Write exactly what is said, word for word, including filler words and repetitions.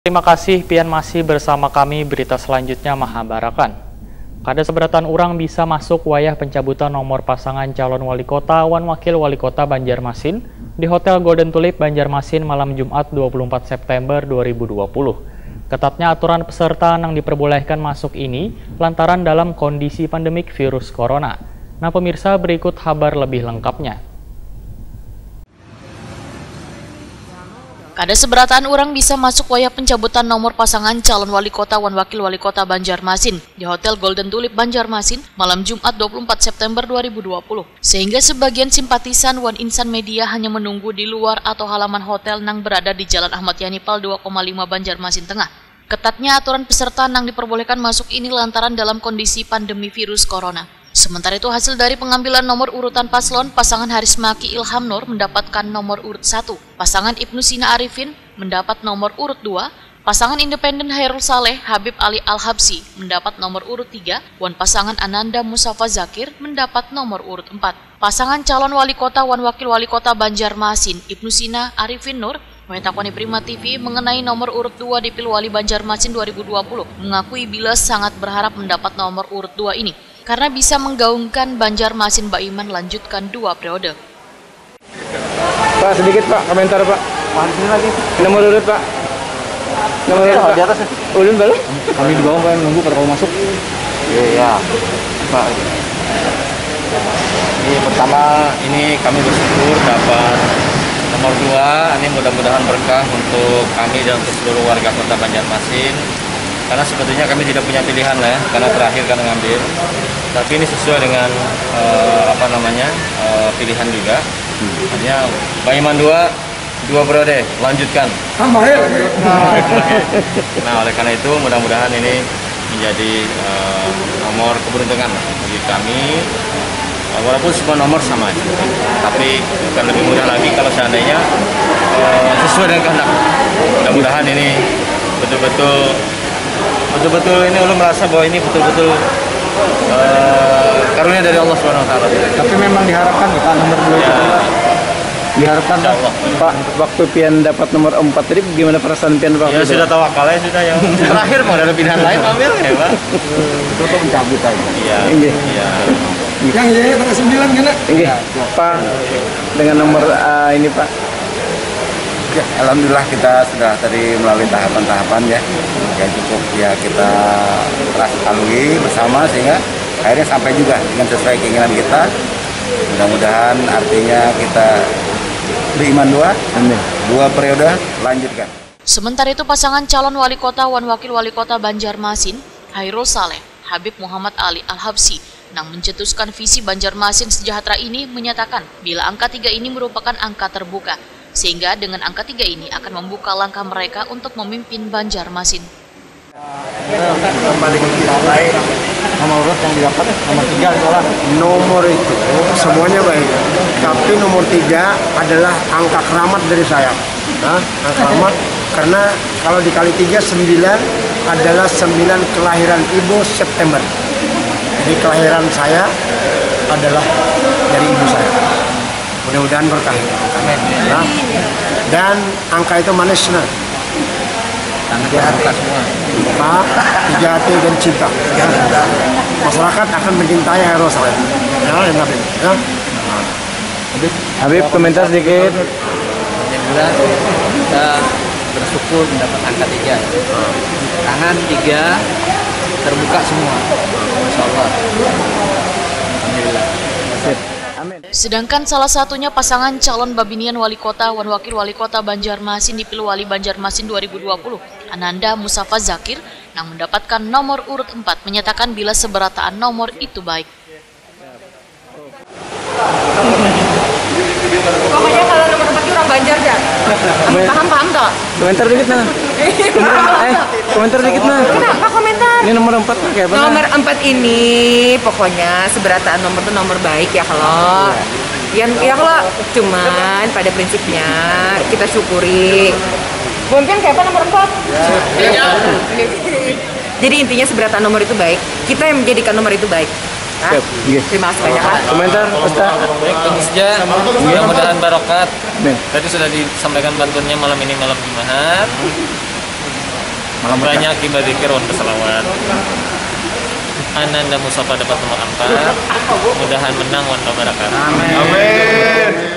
Terima kasih pian masih bersama kami. Berita selanjutnya Mahabarakan. Kada seberatan orang bisa masuk wayah pencabutan nomor pasangan calon wali kota wan wakil wali kota Banjarmasin di Hotel Golden Tulip Banjarmasin malam Jumat dua puluh empat September dua ribu dua puluh. Ketatnya aturan peserta yang diperbolehkan masuk ini lantaran dalam kondisi pandemik virus corona. Nah pemirsa, berikut kabar lebih lengkapnya. Kada seberatan orang bisa masuk wayah pencabutan nomor pasangan calon wali kota wan wakil wali kota Banjarmasin di Hotel Golden Tulip Banjarmasin malam Jumat dua puluh empat September dua ribu dua puluh. Sehingga sebagian simpatisan wan insan media hanya menunggu di luar atau halaman hotel yang berada di Jalan Ahmad Yani Pal dua koma lima Banjarmasin Tengah. Ketatnya aturan peserta yang diperbolehkan masuk ini lantaran dalam kondisi pandemi virus corona. Sementara itu hasil dari pengambilan nomor urutan paslon, pasangan Harismaki Ilham Nur mendapatkan nomor urut satu, pasangan Ibnu Sina Arifin mendapat nomor urut dua, pasangan independen Hairul Saleh Habib Ali Al-Habsi mendapat nomor urut tiga, wan pasangan Ananda Musafa Zakir mendapat nomor urut empat. Pasangan calon wali kota wan wakil wali kota Banjarmasin Ibnu Sina Arifin Nur Wetakoni Prima T V mengenai nomor urut dua di Pilwali Banjarmasin dua ribu dua puluh mengakui bila sangat berharap mendapat nomor urut dua ini karena bisa menggaungkan Banjarmasin Baiman lanjutkan dua periode. Pak, sedikit Pak, komentar Pak. Pak, sini lagi. Nomor urut Pak. Nomor urut Pak. Di atas. Ulun belum? Kami di bawah kan nunggu pada mau masuk. Iya, Pak. Ini pertama, ini kami bersyukur dapat nomor dua. Ini mudah-mudahan berkah untuk kami dan untuk seluruh warga kota Banjarmasin. Karena sebetulnya kami tidak punya pilihan lah ya, karena terakhir kan ngambil. Tapi ini sesuai dengan uh, apa namanya uh, pilihan juga. Artinya Baiman dua, dua periode, lanjutkan. Nah oleh karena itu mudah-mudahan ini menjadi uh, nomor keberuntungan bagi kami. Uh, walaupun semua nomor sama aja, tapi akan lebih mudah lagi kalau seandainya uh, sesuai dengan kehendak. Mudah-mudahan ini betul-betul betul-betul ini ulun merasa bahwa ini betul-betul uh, karunia dari Allah Subhanahu Wa Taala. Tapi memang diharapkan Pak nomor dua ya, itu diharapkan Pak. Pak, waktu pian dapat nomor empat tadi gimana perasaan pian Pak? Ya sudah tawakalnya sudah yang terakhir mau ada pilihan lain ambil ya Pak. Itu untuk mencabut aja. Iya. Iya. Yang ya tanggal sembilan kan? Iya. Pak dengan nomor uh, ini Pak. Ya, alhamdulillah kita sudah tadi melalui tahapan-tahapan ya yang cukup ya kita telah lalui bersama sehingga akhirnya sampai juga dengan sesuai keinginan kita. Mudah-mudahan artinya kita beriman dua, dua periode lanjutkan. Sementara itu pasangan calon wali kota wan wakil wali kota Banjarmasin Hairul Saleh Habib Muhammad Ali Al-Habsi yang mencetuskan visi Banjarmasin sejahtera ini menyatakan bila angka tiga ini merupakan angka terbuka. Sehingga dengan angka tiga ini akan membuka langkah mereka untuk memimpin Banjarmasin. Kembali ke kita lain, nomor urut yang didapat nomor tiga adalah nomor itu semuanya baik, tapi nomor tiga adalah angka keramat dari saya. Nah, angka keramat karena kalau dikali tiga sembilan adalah sembilan kelahiran ibu September. Jadi kelahiran saya adalah dari ibu saya. Mudah-mudahan berkah. Nah, dan angka itu manisnya. Tiga hati, Pak, tiga hati dan cinta. Masyarakat akan mencintai Hairul Saleh. Ya, ya, ya. Habib, Habib komentar sedikit. Alhamdulillah kita bersyukur mendapat angka tiga. Tangan tiga terbuka semua. Masya Allah. Alhamdulillah. Sedangkan salah satunya pasangan calon Babinian Wali Kota wan Wakil Wali Kota Banjarmasin di Pilwali Banjarmasin dua ribu dua puluh, Ananda Musafa Zakir, yang mendapatkan nomor urut empat, menyatakan bila seberataan nomor itu baik. Pokoknya kalau nomor empat itu orang Banjar ya. Paham-paham tak? Komentar dikit nah. Eh, komentar dikit nah. Kenapa komentar? Ini nomor empat kayak apa? Nomor empat ini pokoknya seberataan nomor itu nomor baik ya kalau. Yang ya kalau cuman pada prinsipnya kita syukuri. Mungkin kayak apa nomor empat? Jadi intinya seberataan nomor itu baik. Kita yang menjadikan nomor itu baik. Nah, terima kasih banyak Pak. Komentar Ustaz. Baik, tentu saja mudah-mudahan barokat. Tadi sudah disampaikan bantuannya malam ini malam Jumat. Malam berkah. Banyak ibadah zikir wan selawat. Ananda Mustafa dapat nomor empat. Mudahan menang wan nomor Amin.